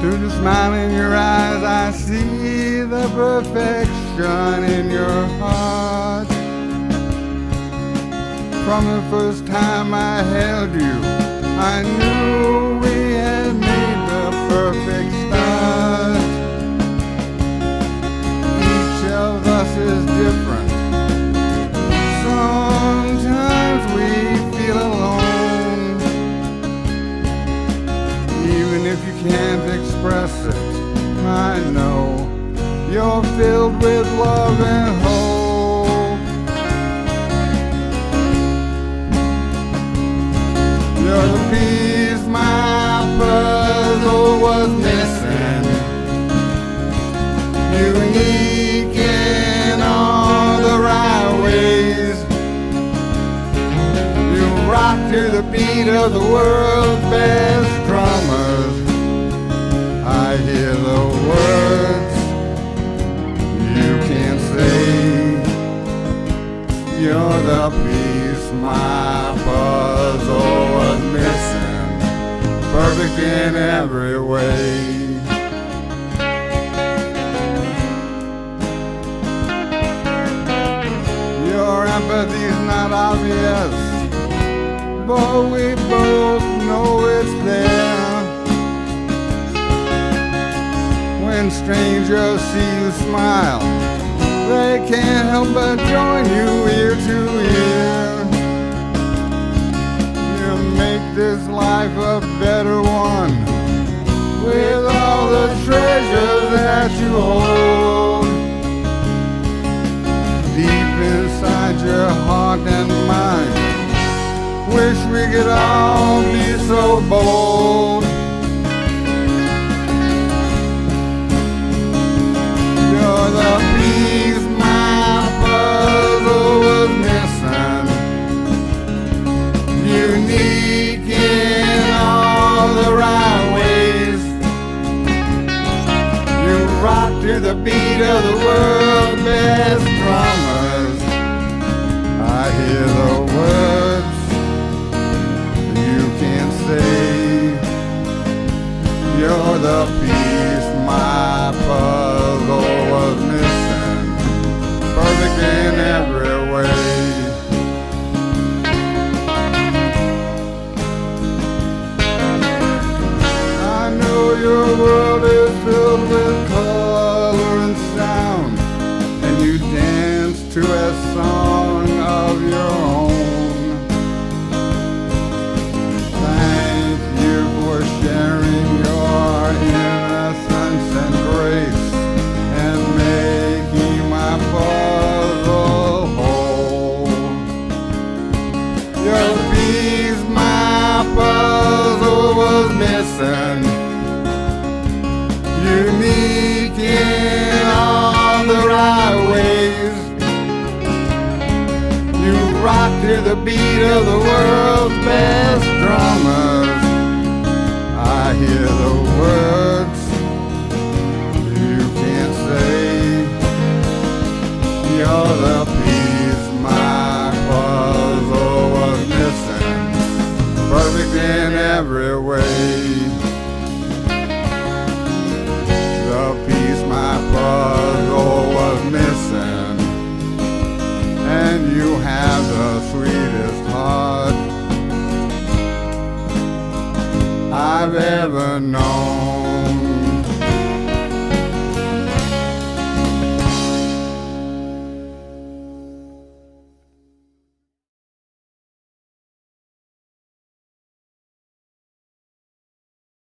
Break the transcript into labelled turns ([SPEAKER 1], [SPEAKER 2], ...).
[SPEAKER 1] Through the smile in your eyes, I see the perfection in your heart. From the first time I held you, I knew we had made the perfect start. Each of us is different. Sometimes we feel alone. Even if you can't express it, I know you're filled with love and hope. You're the piece my puzzle was missing. Unique in all the right ways. You rock to the beat of the world's best drummers. I hear the words you can't say. You're the piece my puzzle was missing, perfect in every way. Your empathy's not obvious, but we both know it's there. When strangers see you smile, they can't help but join you ear to ear. You make this life a better one with all the treasures that you hold. Deep inside your heart and mind, wish we could all be so bold. You're the piece my puzzle was missing. Unique in all the right ways. You rock to the beat of the world's best drummers. I hear the words you can't say. You're the piece my puzzle was missing, perfect in every way. I know your world is filled with color and sound, and you dance to a song of your own. Thank you for sharing your innocence and grace, and making my puzzle whole. Your piece my puzzle was missing. Unique in all the right ways. You rock to the beat of the world's best drummers. I hear the words you can't say. You're the piece my puzzle was missing, perfect in every way. The piece my puzzle was missing, and you have the sweetest heart I've ever known.